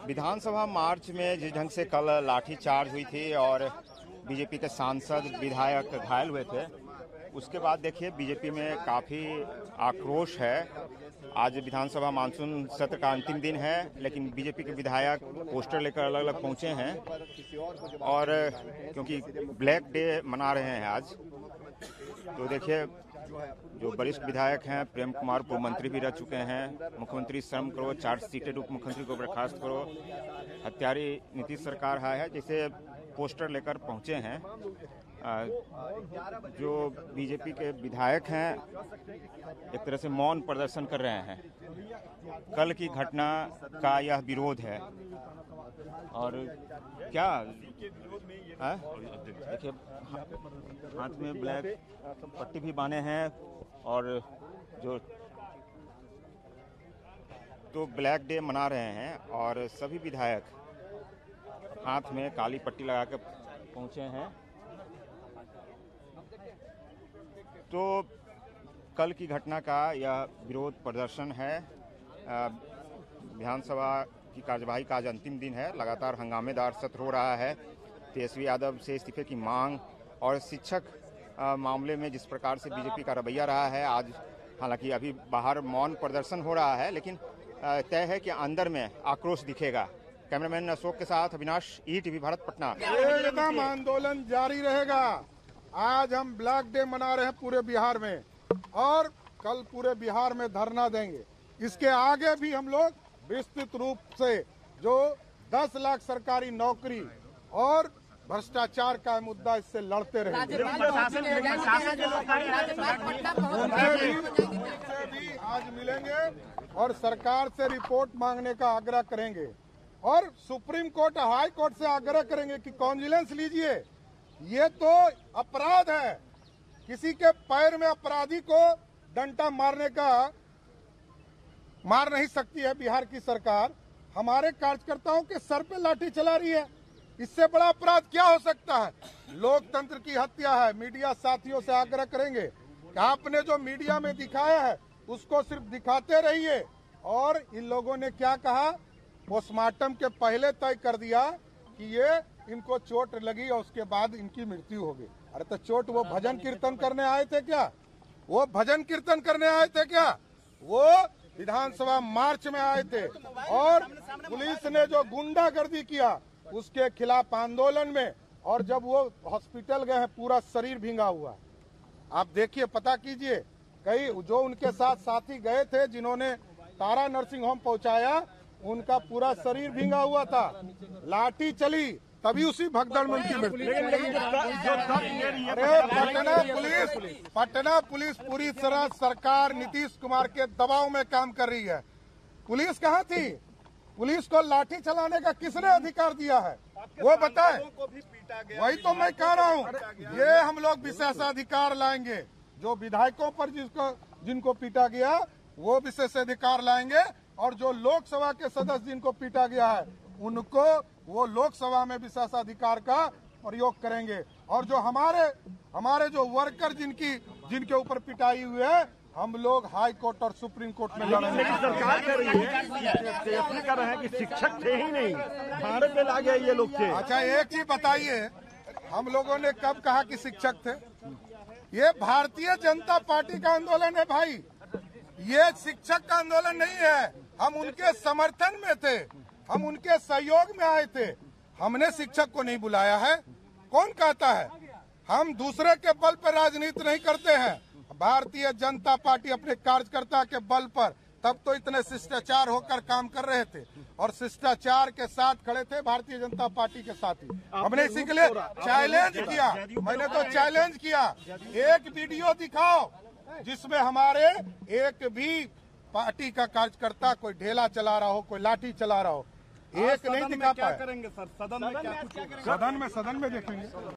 विधानसभा मार्च में जिस ढंग से कल लाठीचार्ज हुई थी और बीजेपी के सांसद विधायक घायल हुए थे, उसके बाद देखिए बीजेपी में काफ़ी आक्रोश है। आज विधानसभा मानसून सत्र का अंतिम दिन है, लेकिन बीजेपी के विधायक पोस्टर लेकर अलग अलग पहुंचे हैं और क्योंकि ब्लैक डे मना रहे हैं आज। तो देखिए जो वरिष्ठ विधायक हैं, प्रेम कुमार पूर्व मंत्री भी रह चुके हैं, मुख्यमंत्री शर्म करो, 4 सीटेड उप मुख्यमंत्री को बर्खास्त करो, हत्यारी नीतीश सरकार है, जैसे पोस्टर लेकर पहुंचे हैं। जो बीजेपी के विधायक हैं एक तरह से मौन प्रदर्शन कर रहे हैं। कल की घटना का यह विरोध है। और क्या देखिए हाथ में ब्लैक पट्टी भी बांधे हैं और जो तो ब्लैक डे मना रहे हैं और सभी विधायक हाथ में काली पट्टी लगा कर पहुंचे हैं। तो कल की घटना का यह विरोध प्रदर्शन है। विधानसभा की कार्यवाही का आज अंतिम दिन है। लगातार हंगामेदार सत्र हो रहा है। तेजस्वी यादव से इस्तीफे की मांग और शिक्षक मामले में जिस प्रकार से बीजेपी का रवैया रहा है, आज हालांकि अभी बाहर मौन प्रदर्शन हो रहा है, लेकिन तय है कि अंदर में आक्रोश दिखेगा। कैमरामैन अशोक के साथ अविनाश, ईटीवी भारत, पटना। एकदम आंदोलन जारी रहेगा। आज हम ब्लैक डे मना रहे हैं पूरे बिहार में और कल पूरे बिहार में धरना देंगे। इसके आगे भी हम लोग विस्तृत रूप से जो 10 लाख सरकारी नौकरी और भ्रष्टाचार का मुद्दा, इससे लड़ते रहेंगे। भी आज मिलेंगे और सरकार से रिपोर्ट मांगने का आग्रह करेंगे और सुप्रीम कोर्ट, हाई कोर्ट से आग्रह करेंगे कि कॉन्जिलेंस लीजिए। ये तो अपराध है। किसी के पैर में अपराधी को डंडा मार नहीं सकती है बिहार की सरकार। हमारे कार्यकर्ताओं के सर पे लाठी चला रही है। इससे बड़ा अपराध क्या हो सकता है? लोकतंत्र की हत्या है। मीडिया साथियों से आग्रह करेंगे कि आपने जो मीडिया में दिखाया है उसको सिर्फ दिखाते रहिए। और इन लोगों ने क्या कहा, पोस्टमार्टम के पहले तय कर दिया कि ये इनको चोट लगी और उसके बाद इनकी मृत्यु होगी। अरे तो चोट वो भजन कीर्तन करने आए थे क्या? वो भजन कीर्तन करने आए थे क्या? वो विधानसभा मार्च में आए थे और पुलिस ने जो गुंडागर्दी किया उसके खिलाफ आंदोलन में, और जब वो हॉस्पिटल गए हैं पूरा शरीर भींगा हुआ। आप देखिए, पता कीजिए, कई जो उनके साथ साथी गए थे जिन्होंने तारा नर्सिंग होम पहुंचाया, उनका पूरा शरीर भींगा हुआ था। लाठी चली तभी उसी भगदड़ में उनकी मृत्यु। पटना पुलिस पूरी तरह सरकार नीतीश कुमार के दबाव में काम कर रही है। पुलिस कहाँ थी? पुलिस को लाठी चलाने का किसने अधिकार दिया है वो बताएं। वही तो मैं कह रहा हूँ, ये हम लोग विशेषाधिकार लाएंगे। जो विधायकों पर जिनको पीटा गया वो विशेषाधिकार लाएंगे, और जो लोकसभा के सदस्य जिनको पीटा गया है उनको वो लोकसभा में विशेषाधिकार का प्रयोग करेंगे। और जो हमारे जो वर्कर जिनके ऊपर पिटाई हुई है, हम लोग हाई कोर्ट और सुप्रीम कोर्ट में लड़ेंगे। सरकार कर रही है कि शिक्षक थे ही नहीं, भाड़े पे ला गए ये लोग थे। अच्छा, एक चीज बताइए, हम लोगों ने कब कहा कि शिक्षक थे? ये भारतीय जनता पार्टी का आंदोलन है भाई, ये शिक्षक का आंदोलन नहीं है। हम उनके समर्थन में थे, हम उनके सहयोग में आए थे। हमने शिक्षक को नहीं बुलाया है। कौन कहता है? हम दूसरे के बल पर राजनीति नहीं करते हैं। भारतीय जनता पार्टी अपने कार्यकर्ता के बल पर तब तो इतने शिष्टाचार होकर काम कर रहे थे और शिष्टाचार के साथ खड़े थे भारतीय जनता पार्टी के साथ ही। हमने इसी के लिए चैलेंज किया। मैंने तो चैलेंज किया, एक वीडियो दिखाओ जिसमें हमारे एक भी पार्टी का कार्यकर्ता कोई ढेला चला रहा हो, कोई लाठी चला रहा हो। एक नहीं दिखा पाए। करेंगे सर, सदन में क्या कुछ? सदन में देखेंगे।